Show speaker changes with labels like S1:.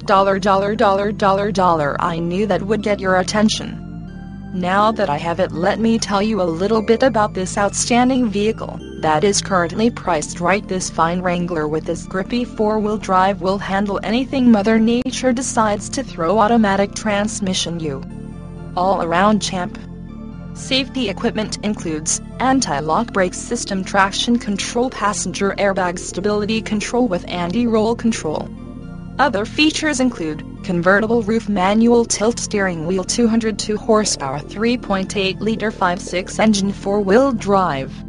S1: I knew that would get your attention. Now that I have it, let me tell you a little bit about this outstanding vehicle that is currently priced right. This fine Wrangler with this grippy four-wheel drive will handle anything Mother Nature decides to throw. Automatic transmission, you all-around champ. Safety equipment includes anti-lock brake system, traction control, passenger airbag, stability control with anti-roll control. Other features include convertible roof, manual tilt steering wheel, 202 horsepower, 3.8-liter 5.6 engine, four-wheel drive.